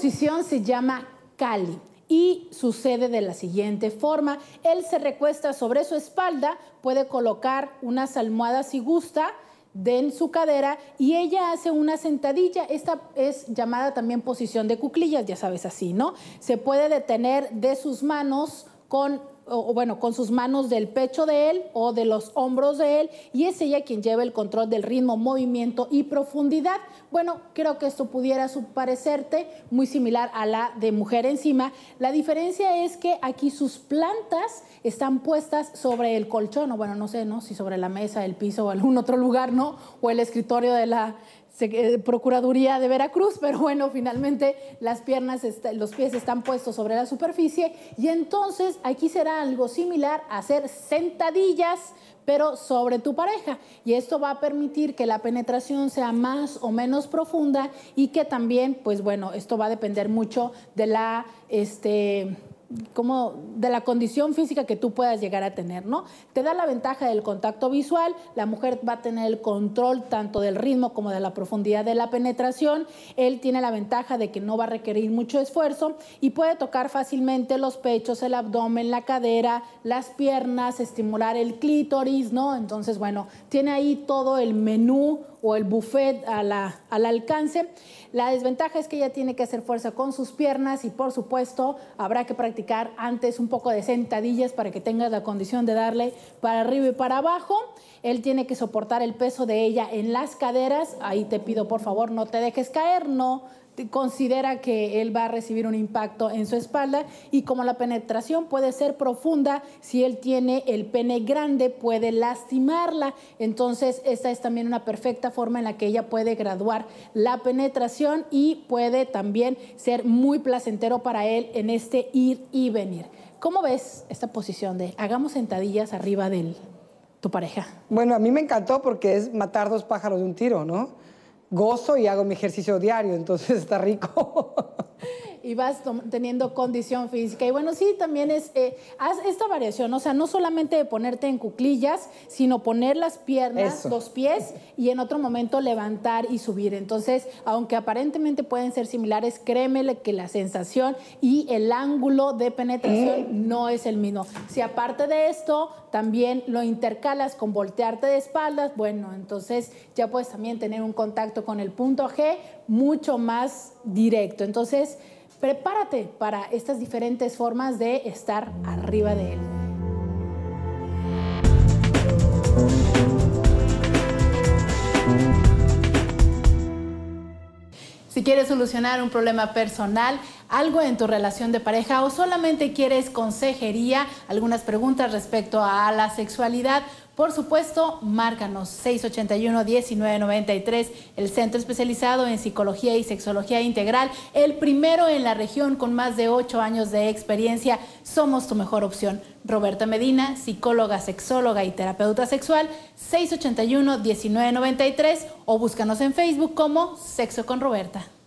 posición se llama Kali y sucede de la siguiente forma. Él se recuesta sobre su espalda, puede colocar unas almohadas si gusta en su cadera y ella hace una sentadilla. Esta es llamada también posición de cuclillas, ya sabes, así, ¿no? Se puede detener de sus manos con sus manos del pecho de él o de los hombros de él, y es ella quien lleva el control del ritmo, movimiento y profundidad. Bueno, creo que esto pudiera parecerte muy similar a la de mujer encima. La diferencia es que aquí sus plantas están puestas sobre el colchón, o bueno, no sé, ¿no? Si sobre la mesa, el piso o algún otro lugar, ¿no? O el escritorio de la Procuraduría de Veracruz, pero bueno, finalmente las piernas, los pies están puestos sobre la superficie y entonces aquí será algo similar a hacer sentadillas, pero sobre tu pareja, y esto va a permitir que la penetración sea más o menos profunda y que también, pues bueno, esto va a depender mucho de la de la condición física que tú puedas llegar a tener, ¿no? Te da la ventaja del contacto visual, la mujer va a tener el control tanto del ritmo como de la profundidad de la penetración, él tiene la ventaja de que no va a requerir mucho esfuerzo y puede tocar fácilmente los pechos, el abdomen, la cadera, las piernas, estimular el clítoris, ¿no? Entonces, bueno, tiene ahí todo el menú o el buffet al alcance. La desventaja es que ella tiene que hacer fuerza con sus piernas y, por supuesto, habrá que practicar antes un poco de sentadillas para que tengas la condición de darle para arriba y para abajo. Él tiene que soportar el peso de ella en las caderas. Ahí te pido, por favor, no te dejes caer, no considera que él va a recibir un impacto en su espalda, y como la penetración puede ser profunda, si él tiene el pene grande puede lastimarla. Entonces esta es también una perfecta forma en la que ella puede graduar la penetración y puede también ser muy placentero para él en este ir y venir. ¿Cómo ves esta posición de hagamos sentadillas arriba de tu pareja? Bueno, a mí me encantó porque es matar dos pájaros de un tiro, ¿no? Gozo y hago mi ejercicio diario, entonces está rico. Y vas teniendo condición física. Y bueno, sí, también haz esta variación, o sea, no solamente de ponerte en cuclillas, sino poner las piernas, los pies, y en otro momento levantar y subir. Entonces, aunque aparentemente pueden ser similares, créeme que la sensación y el ángulo de penetración no es el mismo. Si aparte de esto también lo intercalas con voltearte de espaldas, bueno, entonces ya puedes también tener un contacto con el punto G mucho más directo. Entonces, prepárate para estas diferentes formas de estar arriba de él. Si quieres solucionar un problema personal, algo en tu relación de pareja, o solamente quieres consejería, algunas preguntas respecto a la sexualidad, por supuesto, márcanos 681-1993, el centro especializado en psicología y sexología integral, el primero en la región con más de 8 años de experiencia. Somos tu mejor opción. Roberta Medina, psicóloga, sexóloga y terapeuta sexual, 681-1993, o búscanos en Facebook como Sexo con Roberta.